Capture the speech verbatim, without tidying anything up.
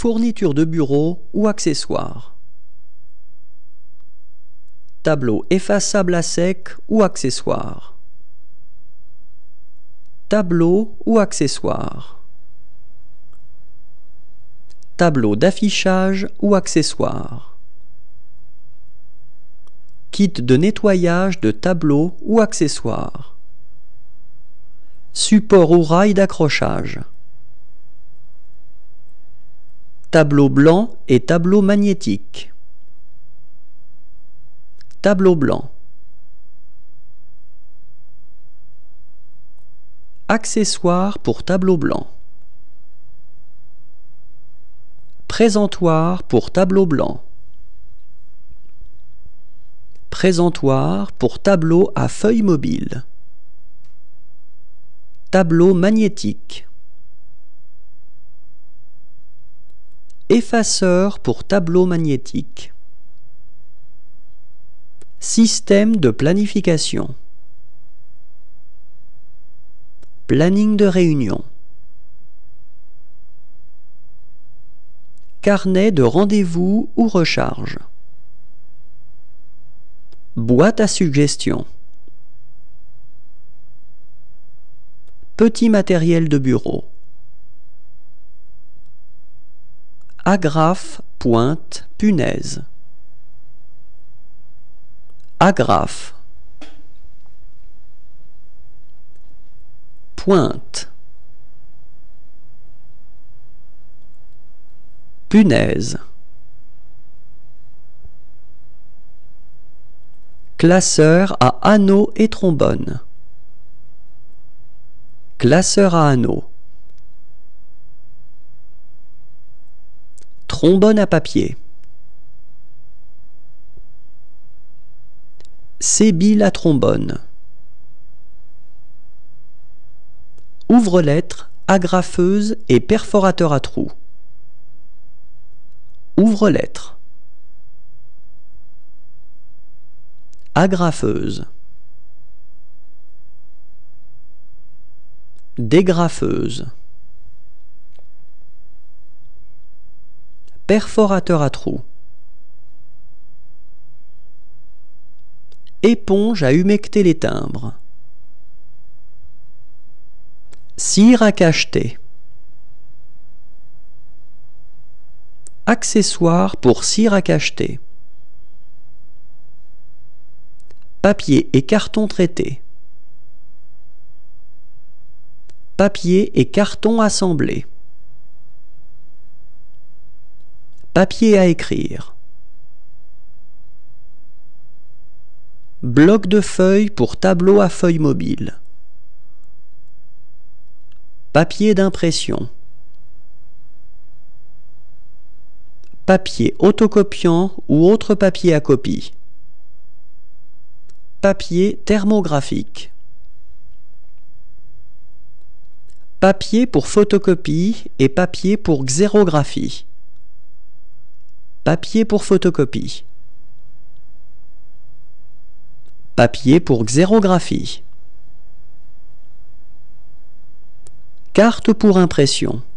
Fourniture de bureau ou accessoires. Tableau effaçable à sec ou accessoire. Tableau ou accessoire. Tableau d'affichage ou accessoire. Kit de nettoyage de tableau ou accessoire. Support ou rail d'accrochage. Tableau blanc et tableau magnétique. Tableau blanc. Accessoires pour tableau blanc. Présentoir pour tableau blanc. Présentoir pour tableau à feuille mobile. Tableau magnétique. Effaceur pour tableau magnétique. Système de planification. Planning de réunion. Carnet de rendez-vous ou recharge. Boîte à suggestions. Petit matériel de bureau. Agrafe, pointe, punaise. Agrafe. Pointe. Punaise. Classeur à anneaux et trombone. Classeur à anneaux. Trombone à papier. Sébile à trombone. Ouvre-lettres, agrafeuse et perforateur à trous. Ouvre-lettres. Agrafeuse. Dégrafeuse. Perforateur à trous. Éponge à humecter les timbres. Cire à cacheter. Accessoire pour cire à cacheter. Papier et carton traité. Papier et carton assemblés. Papier à écrire. Bloc de feuilles pour tableau à feuille mobile. Papier d'impression. Papier autocopiant ou autre papier à copie. Papier thermographique. Papier pour photocopie et papier pour xérographie. Papier pour photocopie. Papier pour xérographie. Carte pour impression.